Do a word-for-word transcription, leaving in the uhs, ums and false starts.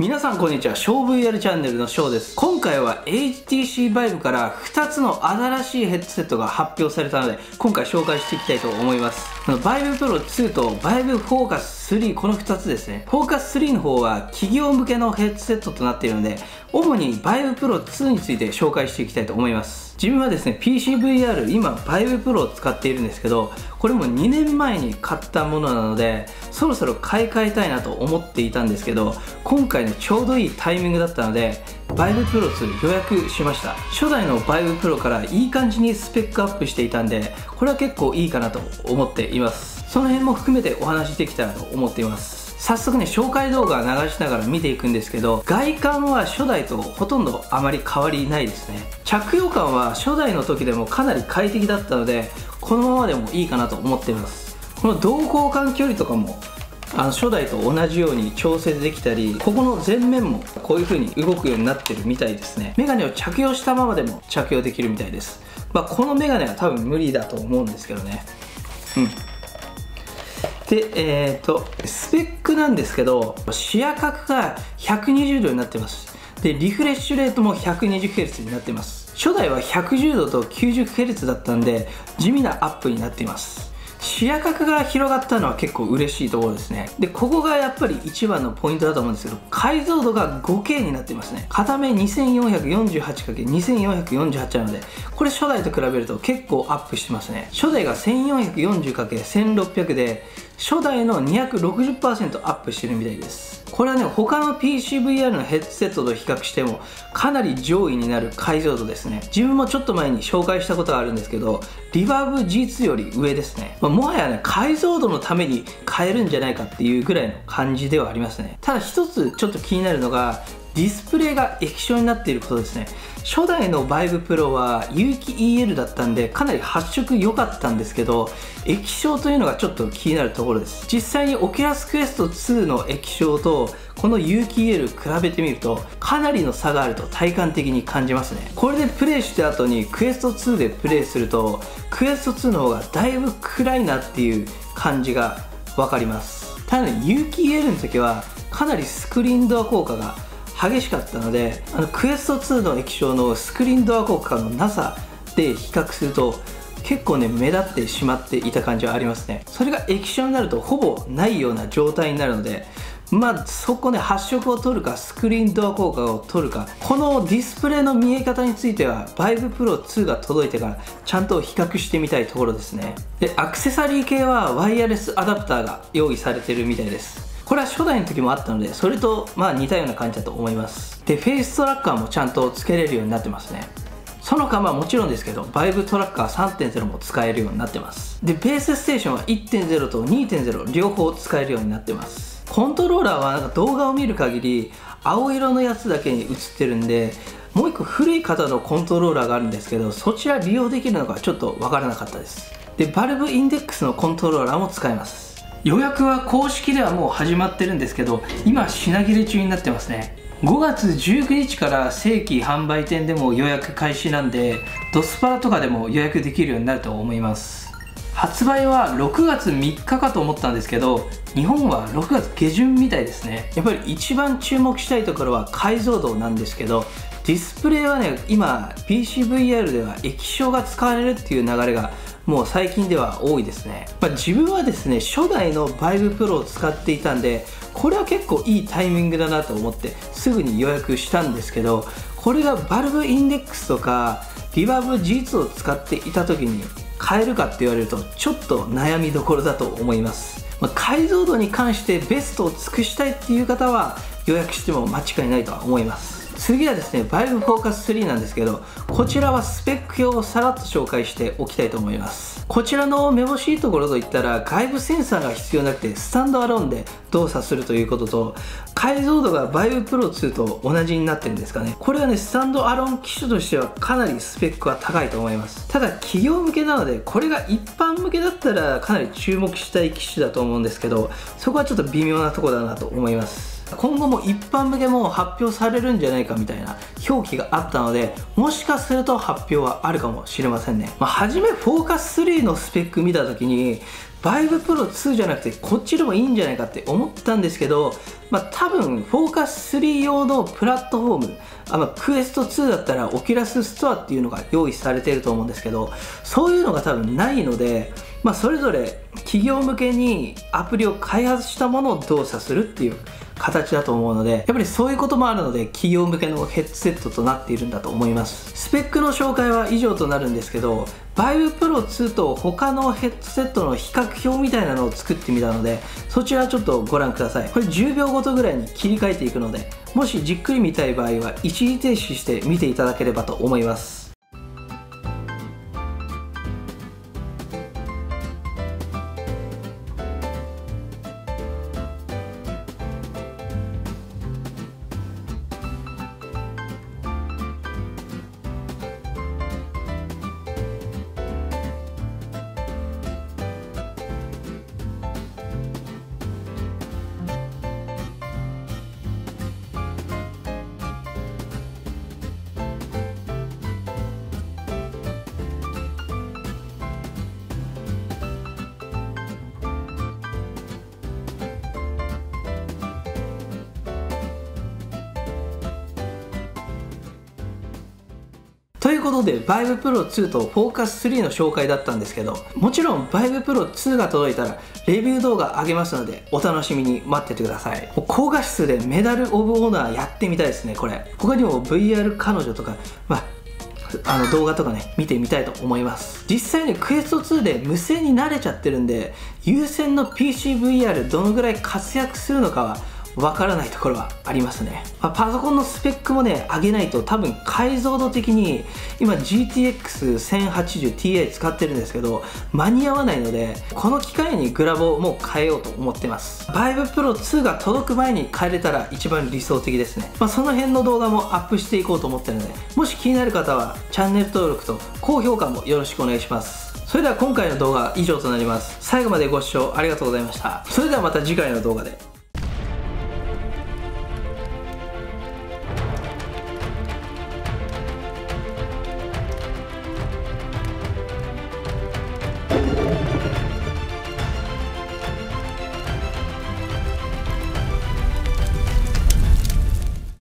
皆さんこんにちは、ショー ブイアール チャンネルのショーです。今回は エイチティーシー バイブからふたつの新しいヘッドセットが発表されたので、今回紹介していきたいと思います。バイブプロツーとバイブフォーカススリー、このふたつですね。フォーカススリーの方は企業向けのヘッドセットとなっているので、主にバイブプロツーについて紹介していきたいと思います。自分はですね ピーシーブイアール 今バイブプロを使っているんですけど、これもにねんまえに買ったものなのでそろそろ買い替えたいなと思っていたんですけど、今回ねちょうどいいタイミングだったのでバイブプロツー予約しました。初代のバイブプロからいい感じにスペックアップしていたんで、これは結構いいかなと思っています。その辺も含めてお話しできたらと思っています。早速ね紹介動画を流しながら見ていくんですけど、外観は初代とほとんどあまり変わりないですね。着用感は初代の時でもかなり快適だったので、このままでもいいかなと思っています。この同交換距離とかもあの初代と同じように調節できたり、ここの前面もこういう風に動くようになってるみたいですね。メガネを着用したままでも着用できるみたいです。まあこのメガネは多分無理だと思うんですけどね。うんで、えーと、スペックなんですけど、視野角がひゃくにじゅうどになってます。で、リフレッシュレートも ひゃくにじゅうヘルツ になってます。初代はひゃくじゅうどと きゅうじゅうヘルツ だったんで、地味なアップになっています。視野角が広がったのは結構嬉しいところですね。で、ここがやっぱり一番のポイントだと思うんですけど、解像度が フォーケー になってますね。片目 にせんよんひゃくよんじゅうはちかけるにせんよんひゃくよんじゅうはち なので、これ初代と比べると結構アップしてますね。初代が せんよんひゃくよんじゅうかけるせんろっぴゃく で、初代の にひゃくろくじゅっパーセント アップしてるみたいです。これはね他の ピーシーブイアール のヘッドセットと比較してもかなり上位になる解像度ですね。自分もちょっと前に紹介したことがあるんですけど、リバーブ ジーツー より上ですね。まあ、もはやね解像度のために変えるんじゃないかっていうぐらいの感じではありますね。ただ一つちょっと気になるのがディスプレイが液晶になっていることですね。初代のバイブプロは有機 イーエル だったんでかなり発色良かったんですけど、液晶というのがちょっと気になるところです。実際にオキュラスクエストツーの液晶とこの有機 イーエル 比べてみるとかなりの差があると体感的に感じますね。これでプレイした後にクエストツーでプレイするとクエストツーの方がだいぶ暗いなっていう感じが分かります。ただね有機 イーエル の時はかなりスクリーンドア効果が激しかったので、あのクエストツーの液晶のスクリーンドア効果のなさで比較すると結構ね目立ってしまっていた感じはありますね。それが液晶になるとほぼないような状態になるので、まあそこね発色を取るかスクリーンドア効果を取るか、このディスプレイの見え方についてはバイブプロツーが届いてからちゃんと比較してみたいところですね。でアクセサリー系はワイヤレスアダプターが用意されてるみたいです。これは初代の時もあったのでそれとまあ似たような感じだと思います。でフェイストラッカーもちゃんとつけれるようになってますね。その他まあもちろんですけどバイブトラッカー さんてんゼロ も使えるようになってます。でベースステーションは いってんゼロ と にてんゼロ 両方使えるようになってます。コントローラーはなんか動画を見る限り青色のやつだけに映ってるんで、もう一個古い方のコントローラーがあるんですけどそちら利用できるのかちょっとわからなかったです。でバルブインデックスのコントローラーも使えます。予約は公式ではもう始まってるんですけど今品切れ中になってますね。ごがつじゅうくにちから正規販売店でも予約開始なんでドスパラとかでも予約できるようになると思います。発売はろくがつみっかかと思ったんですけど日本はろくがつげじゅんみたいですね。やっぱり一番注目したいところは解像度なんですけど、ディスプレイはね今 ピーシーブイアール では液晶が使われるっていう流れがもう最近では多いですね。まあ、自分はですね初代のバイブプロを使っていたんでこれは結構いいタイミングだなと思ってすぐに予約したんですけど、これがバルブインデックスとかリバーブ ジーツー を使っていた時に買えるかって言われるとちょっと悩みどころだと思います。まあ、解像度に関してベストを尽くしたいっていう方は予約しても間違いないとは思います。次はですねバイブフォーカススリーなんですけど、こちらはスペック表をさらっと紹介しておきたいと思います。こちらのめぼしいところといったら外部センサーが必要なくてスタンドアローンで動作するということと、解像度がバイブプロツーと同じになってるんですかね。これはねスタンドアローン機種としてはかなりスペックは高いと思います。ただ企業向けなのでこれが一般向けだったらかなり注目したい機種だと思うんですけど、そこはちょっと微妙なところだなと思います。 今後も一般向けも発表されるんじゃないかみたいな表記があったので、もしかすると発表はあるかもしれませんね。まあ、初めフォーカススリーのスペック見た時にバイブプロツーじゃなくてこっちでもいいんじゃないかって思ったんですけど、まあ、多分フォーカススリー用のプラットフォーム、あまあ、クエストツーだったらオキュラスストアっていうのが用意されていると思うんですけど、そういうのが多分ないので、まあ、それぞれ企業向けにアプリを開発したものを動作するっていう形だと思うので、やっぱりそういうこともあるので企業向けのヘッドセットとなっているんだと思います。スペックの紹介は以上となるんですけど、バイブプロツーと他のヘッドセットの比較表みたいなのを作ってみたので、そちらちょっとご覧ください。これじゅうびょうごとぐらいに切り替えていくので、もしじっくり見たい場合は一時停止して見ていただければと思います。ということで、バイブプロツーとフォーカススリーの紹介だったんですけど、もちろんバイブプロツーが届いたらレビュー動画上げますので、お楽しみに待っててください。高画質でメダルオブオーナーやってみたいですね、これ。他にも ブイアール 彼女とか、まあ、あの動画とかね、見てみたいと思います。実際にクエストツーで無線に慣れちゃってるんで、有線の ピーシーブイアール どのぐらい活躍するのかはわからないところはありますね。まあ、パソコンのスペックもね上げないと多分解像度的に今 ジーティーエックスせんはちじゅうティーアイ 使ってるんですけど間に合わないので、この機会にグラボをもう変えようと思ってます。バイブプロツーが届く前に変えれたら一番理想的ですね。まあ、その辺の動画もアップしていこうと思ってるので、もし気になる方はチャンネル登録と高評価もよろしくお願いします。それでは今回の動画は以上となります。最後までご視聴ありがとうございました。それではまた次回の動画で。